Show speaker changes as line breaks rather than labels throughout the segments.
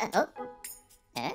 Oh. Eh?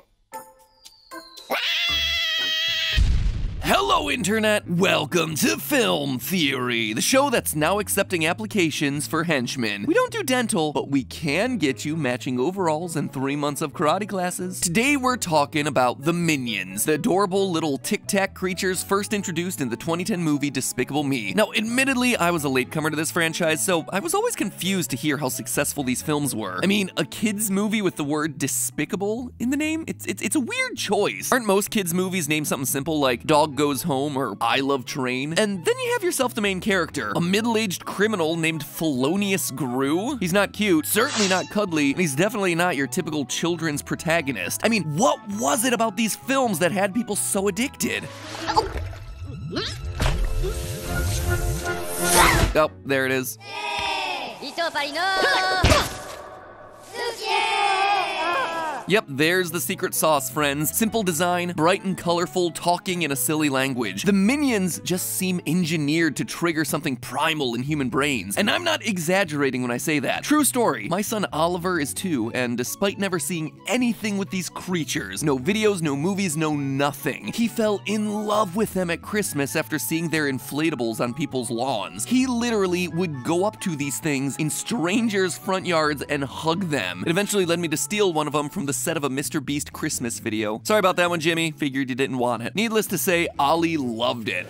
Hello, Internet! Welcome to Film Theory, the show that's now accepting applications for henchmen. We don't do dental, but we can get you matching overalls and 3 months of karate classes. Today we're talking about the Minions, the adorable little tic-tac creatures first introduced in the 2010 movie Despicable Me. Now, admittedly, I was a latecomer to this franchise, so I was always confused to hear how successful these films were. I mean, a kids movie with the word despicable in the name? It's a weird choice. Aren't most kids movies named something simple like Dog Goes Home or I Love Train? And then you have yourself the main character, a middle-aged criminal named Felonious Gru. He's not cute, certainly not cuddly, and he's definitely not your typical children's protagonist. I mean, what was it about these films that had people so addicted? Oh, there it is. Yep, there's the secret sauce, friends. Simple design, bright and colorful, talking in a silly language. The Minions just seem engineered to trigger something primal in human brains. And I'm not exaggerating when I say that. True story, my son Oliver is 2, and despite never seeing anything with these creatures, no videos, no movies, no nothing, he fell in love with them at Christmas after seeing their inflatables on people's lawns. He literally would go up to these things in strangers' front yards and hug them. It eventually led me to steal one of them from the set of a Mr. Beast Christmas video. Sorry about that one, Jimmy. Figured you didn't want it. Needless to say, Ollie loved it.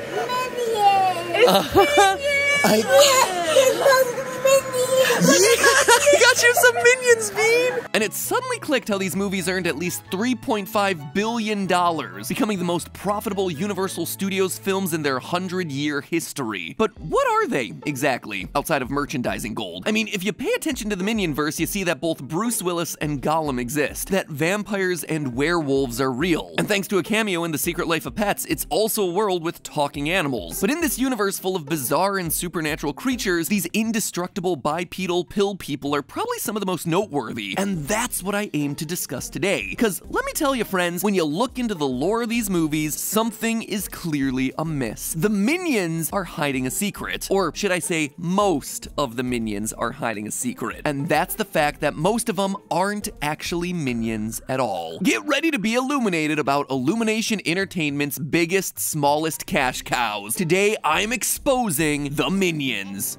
I got you some Minions, Bean! And it suddenly clicked how these movies earned at least $3.5 billion, becoming the most profitable Universal Studios films in their 100-year history. But what are they, exactly, outside of merchandising gold? I mean, if you pay attention to the Minionverse, you see that both Bruce Willis and Gollum exist, that vampires and werewolves are real. And thanks to a cameo in The Secret Life of Pets, it's also a world with talking animals. But in this universe full of bizarre and supernatural creatures, these indestructible bipedal pill people are probably some of the most noteworthy, and that's what I aim to discuss today. Because let me tell you, friends, when you look into the lore of these movies, something is clearly amiss. The Minions are hiding a secret, or should I say, most of the Minions are hiding a secret, and that's the fact that most of them aren't actually Minions at all. Get ready to be illuminated about Illumination Entertainment's biggest, smallest cash cows. Today, I'm exposing the Minions.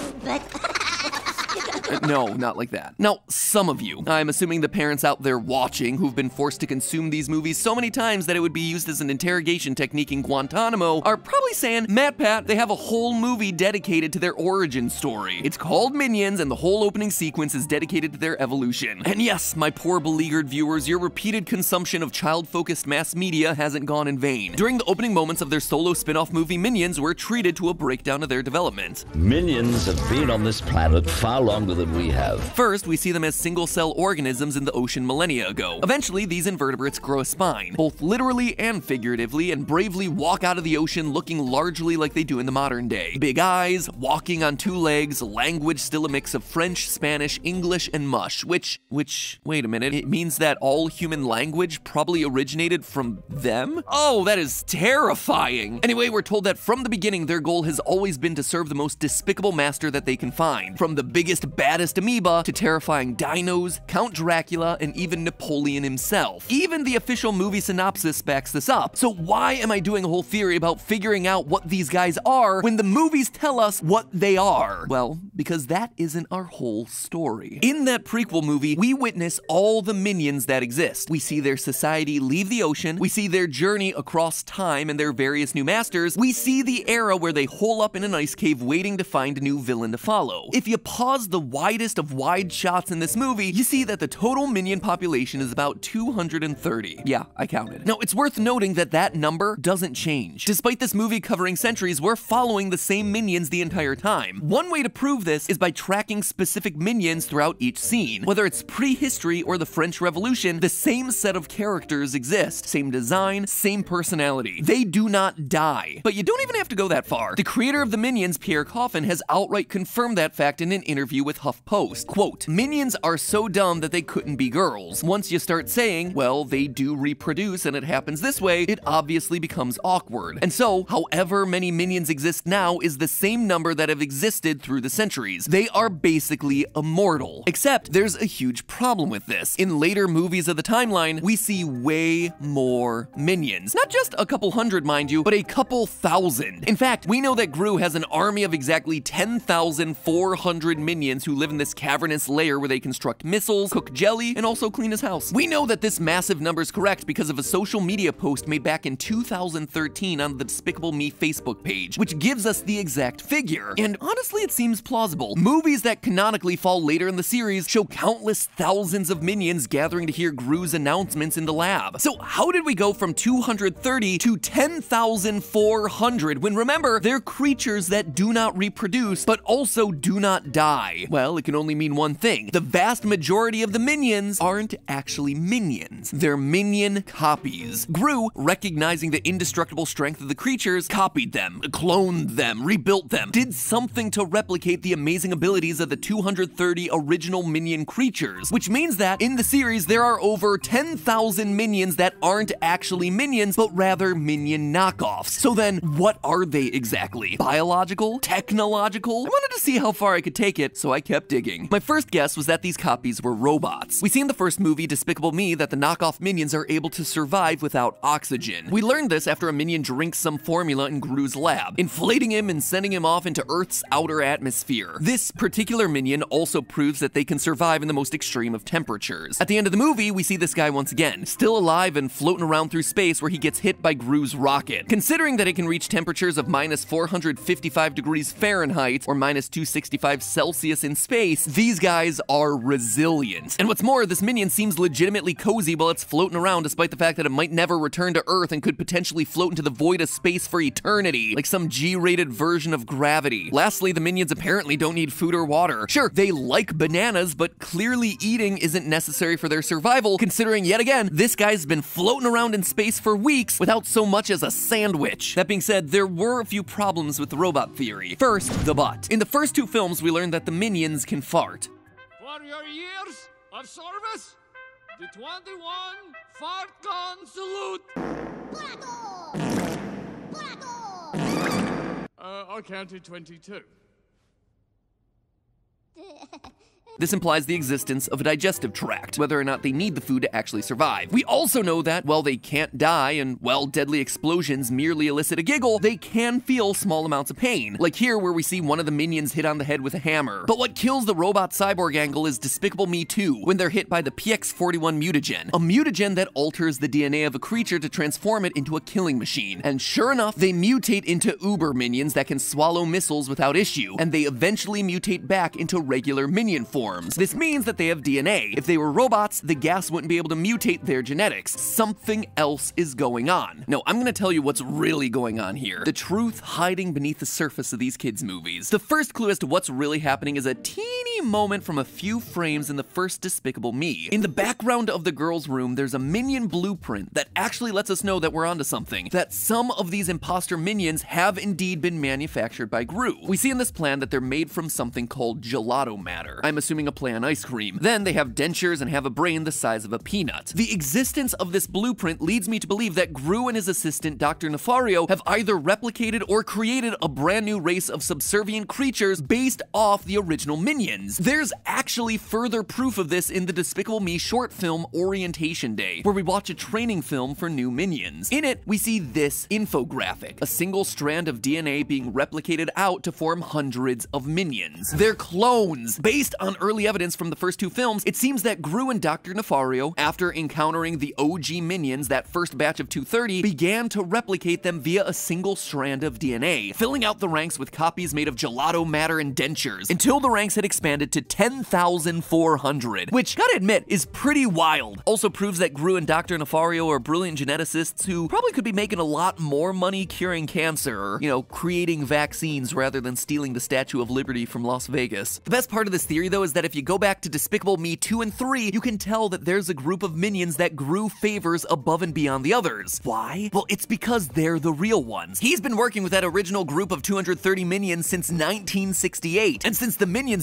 No, not like that. Now, some of you, I'm assuming the parents out there watching who've been forced to consume these movies so many times that it would be used as an interrogation technique in Guantanamo, are probably saying, Pat, they have a whole movie dedicated to their origin story. It's called Minions, and the whole opening sequence is dedicated to their evolution. And yes, my poor beleaguered viewers, your repeated consumption of child-focused mass media hasn't gone in vain. During the opening moments of their solo spin-off movie Minions, we're treated to a breakdown of their development.
Minions have been on this planet far longer than we have.
First, we see them as single-cell organisms in the ocean millennia ago. Eventually, these invertebrates grow a spine, both literally and figuratively, and bravely walk out of the ocean looking largely like they do in the modern day. Big eyes, walking on 2 legs, language still a mix of French, Spanish, English, and mush, which, wait a minute, it means that all human language probably originated from them? Oh, that is terrifying! Anyway, we're told that from the beginning, their goal has always been to serve the most despicable master that they can find, from the biggest, baddest amoeba to terrifying dinos, Count Dracula, and even Napoleon himself. Even the official movie synopsis backs this up. So why am I doing a whole theory about figuring out what these guys are when the movies tell us what they are? Well, because that isn't our whole story. In that prequel movie, we witness all the Minions that exist. We see their society leave the ocean, we see their journey across time and their various new masters, we see the era where they hole up in an ice cave waiting to find a new villain to follow. If you pause the widest of wide shots in this movie, you see that the total Minion population is about 230. Yeah, I counted. Now, it's worth noting that that number doesn't change. Despite this movie covering centuries, we're following the same Minions the entire time. One way to prove this is by tracking specific Minions throughout each scene. Whether it's prehistory or the French Revolution, the same set of characters exist. Same design, same personality. They do not die. But you don't even have to go that far. The creator of the Minions, Pierre Coffin, has outright confirmed that fact in an interview with HuffPost. Quote, "Minions are so dumb that they couldn't be girls. Once you start saying, well, they do reproduce and it happens this way, it obviously becomes awkward. And so, however many Minions exist now is the same number that have existed through the centuries. centuries. They are basically immortal. Except there's a huge problem with this. In later movies of the timeline, we see way more minions. Not just a couple hundred, mind you, but a couple thousand. In fact, we know that Gru has an army of exactly 10,400 minions who live in this cavernous lair where they construct missiles, cook jelly, and also clean his house. We know that this massive number is correct because of a social media post made back in 2013 on the Despicable Me Facebook page, which gives us the exact figure. And honestly, it seems plausible. Movies that canonically fall later in the series show countless thousands of minions gathering to hear Gru's announcements in the lab. So how did we go from 230 to 10,400 when, remember, they're creatures that do not reproduce but also do not die? Well, it can only mean one thing. The vast majority of the minions aren't actually minions. They're minion copies. Gru, recognizing the indestructible strength of the creatures, copied them, cloned them, rebuilt them, did something to replicate the amazing abilities of the 230 original minion creatures, which means that in the series there are over 10,000 minions that aren't actually minions, but rather minion knockoffs. So then, what are they exactly? Biological? Technological? I wanted to see how far I could take it, so I kept digging. My first guess was that these copies were robots. We see in the first movie, Despicable Me, that the knockoff minions are able to survive without oxygen. We learned this after a minion drinks some formula in Gru's lab, inflating him and sending him off into Earth's outer atmosphere. This particular minion also proves that they can survive in the most extreme of temperatures. At the end of the movie, we see this guy once again, still alive and floating around through space where he gets hit by Gru's rocket. Considering that it can reach temperatures of minus 455 degrees Fahrenheit or minus 265 Celsius in space, these guys are resilient. And what's more, this minion seems legitimately cozy while it's floating around, despite the fact that it might never return to Earth and could potentially float into the void of space for eternity, like some G-rated version of Gravity. Lastly, the minions apparently don't need food or water. Sure, they like bananas, but clearly eating isn't necessary for their survival, considering yet again, this guy's been floating around in space for weeks without so much as a sandwich. That being said, there were a few problems with the robot theory. First, the butt. In the first two films, we learned that the minions can fart.
For your years of service, the 21 FartCon salute. I'll count to 22.
This implies the existence of a digestive tract, whether or not they need the food to actually survive. We also know that, while they can't die and, while deadly explosions merely elicit a giggle, they can feel small amounts of pain, like here where we see one of the minions hit on the head with a hammer. But what kills the robot cyborg angle is Despicable Me 2, when they're hit by the PX41 mutagen, a mutagen that alters the DNA of a creature to transform it into a killing machine. And sure enough, they mutate into uber minions that can swallow missiles without issue, and they eventually mutate back into regular minion form. This means that they have DNA. If they were robots, the gas wouldn't be able to mutate their genetics. Something else is going on. No, I'm gonna tell you what's really going on here. The truth hiding beneath the surface of these kids' movies. The first clue as to what's really happening is a teeny moment from a few frames in the first Despicable Me. In the background of the girl's room, there's a minion blueprint that actually lets us know that we're onto something. That some of these imposter minions have indeed been manufactured by Gru. We see in this plan that they're made from something called gelato matter. I'm assuming a play on ice cream. Then they have dentures and have a brain the size of a peanut. The existence of this blueprint leads me to believe that Gru and his assistant, Dr. Nefario, have either replicated or created a brand new race of subservient creatures based off the original minions. There's actually further proof of this in the Despicable Me short film Orientation Day, where we watch a training film for new minions. In it, we see this infographic, a single strand of DNA being replicated out to form hundreds of minions. They're clones. Based on early evidence from the first two films, it seems that Gru and Dr. Nefario, after encountering the OG minions, that first batch of 230, began to replicate them via a single strand of DNA, filling out the ranks with copies made of gelato matter and dentures, until the ranks had expanded to 10,400, which, gotta admit, is pretty wild. Also proves that Gru and Dr. Nefario are brilliant geneticists who probably could be making a lot more money curing cancer, or, you know, creating vaccines rather than stealing the Statue of Liberty from Las Vegas. The best part of this theory, though, is that if you go back to Despicable Me 2 and 3, you can tell that there's a group of minions that Gru favors above and beyond the others. Why? Well, it's because they're the real ones. He's been working with that original group of 230 minions since 1968, and since the minions don't die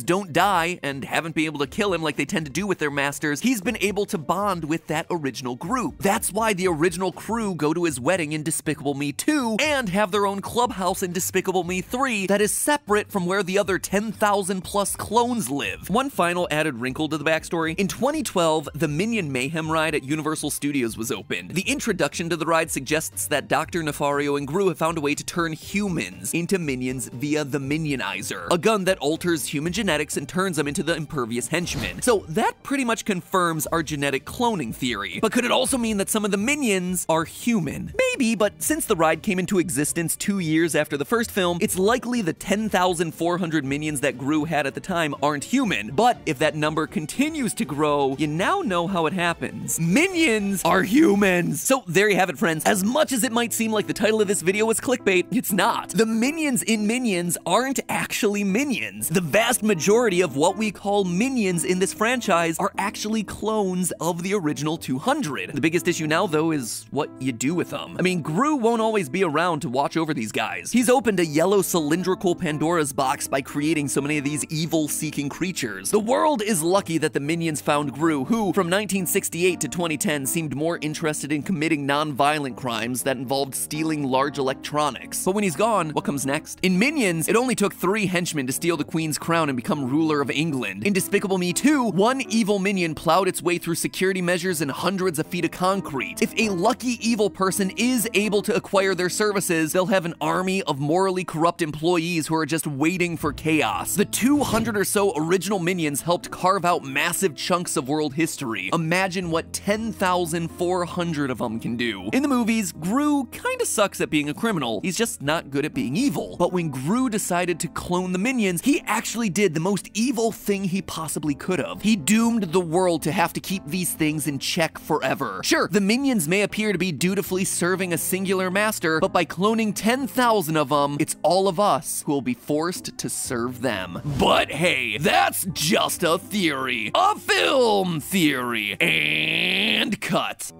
die and haven't been able to kill him like they tend to do with their masters, he's been able to bond with that original group. That's why the original crew go to his wedding in Despicable Me 2 and have their own clubhouse in Despicable Me 3 that is separate from where the other 10,000 plus clones live. One final added wrinkle to the backstory. In 2012, the Minion Mayhem ride at Universal Studios was opened. The introduction to the ride suggests that Dr. Nefario and Gru have found a way to turn humans into minions via the Minionizer, a gun that alters human genetics and turns them into the impervious henchmen. So that pretty much confirms our genetic cloning theory. But could it also mean that some of the minions are human? Maybe, but since the ride came into existence 2 years after the first film, it's likely the 10,400 minions that Gru had at the time aren't human. But if that number continues to grow, you now know how it happens. Minions are humans! So there you have it, friends. As much as it might seem like the title of this video was clickbait, it's not. The minions in Minions aren't actually minions. The vast majority of what we call minions in this franchise are actually clones of the original 200. The biggest issue now, though, is what you do with them. I mean, Gru won't always be around to watch over these guys. He's opened a yellow cylindrical Pandora's box by creating so many of these evil-seeking creatures. The world is lucky that the minions found Gru, who, from 1968 to 2010, seemed more interested in committing non-violent crimes that involved stealing large electronics. But when he's gone, what comes next? In Minions, it only took 3 henchmen to steal the Queen's crown and become ruler of England. In Despicable Me 2, one evil minion plowed its way through security measures and hundreds of feet of concrete. If a lucky evil person is able to acquire their services, they'll have an army of morally corrupt employees who are just waiting for chaos. The 200 or so original minions helped carve out massive chunks of world history. Imagine what 10,400 of them can do. In the movies, Gru kinda sucks at being a criminal. He's just not good at being evil. But when Gru decided to clone the minions, he actually did the most evil thing he possibly could have. He doomed the world to have to keep these things in check forever. Sure, the minions may appear to be dutifully serving a singular master, but by cloning 10,000 of them, it's all of us who will be forced to serve them. But hey, that's just a theory. A film theory. And cut.